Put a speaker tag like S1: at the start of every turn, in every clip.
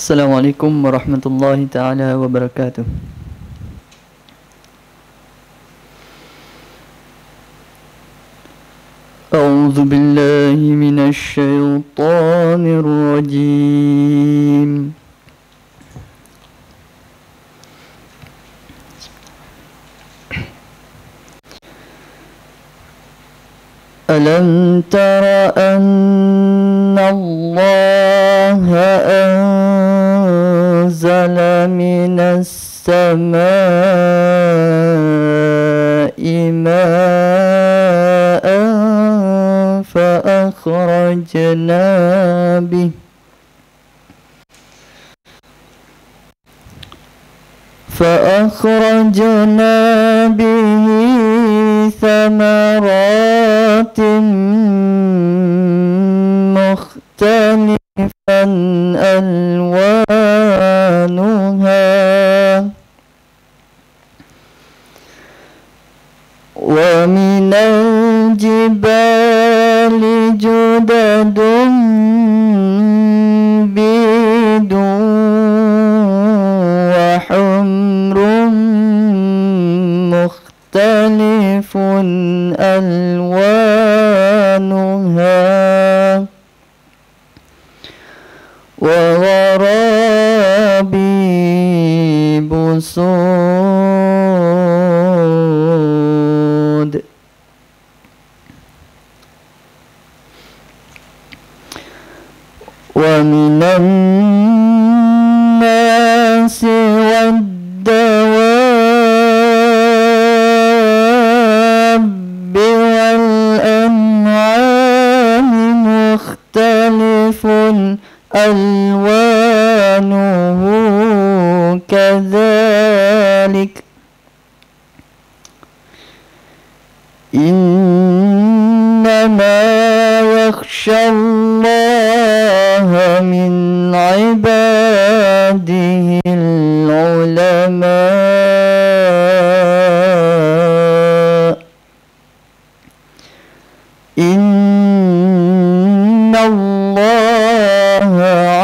S1: السلام عليكم ورحمة الله تعالى وبركاته. أعوذ بالله من الشيطان الرجيم. ألم تر أن الله أنزل من السماء ماء فأخرجنا به ثمرات مختلفا ألوانها ومن الجبال جدد بيض وحمر مختلف ألوانها وغرابيب سود. ومن الناس والدواب والأنعام مختلف ألوانه كذلك إنما يخشى الله من عباده العلماء إن الله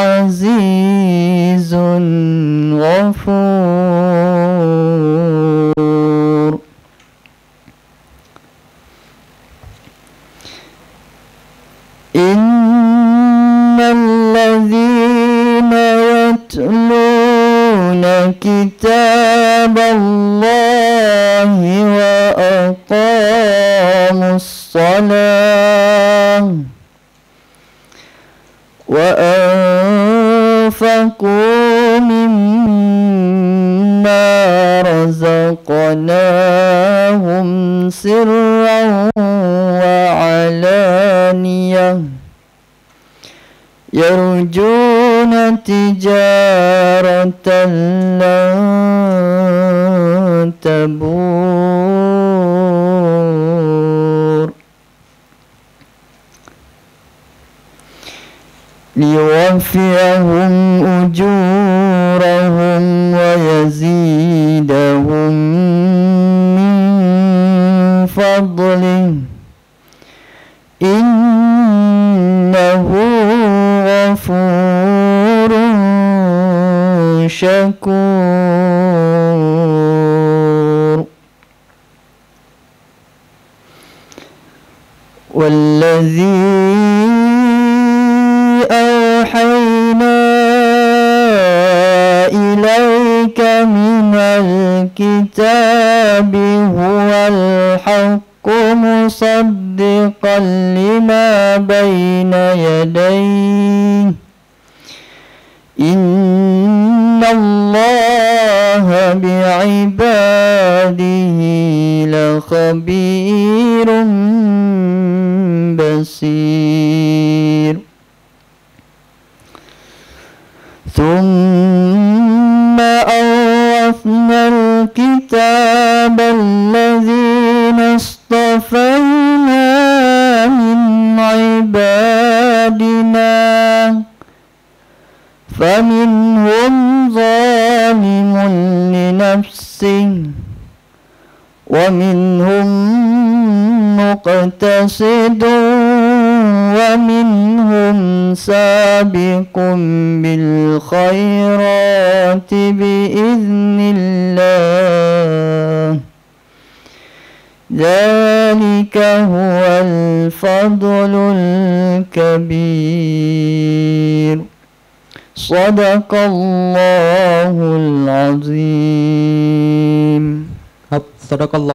S1: عزيز غفور. إن الذين يتلون كتاب الله وأقاموا الصلاة وأنفقوا مما رزقناهم سرا وعلانية يرجون تجارة لن تبور ليوفيهم أجورهم ويزيدهم من فضله إنه غفور شكور. والذي أوحينا إليك من الكتاب هو الحق مصدقا لما بين يديه إن الله بعباده لخبير بصير. ثم أورثنا الكتاب الذين اصطفينا من عبادنا فمنهم ظالم لنفسه ومنهم مقتصد ومنهم سابق بالخيرات الخيرات بإذن الله ذلك هو الفضل الكبير صدق الله العظيم
S2: ครับ صدق الله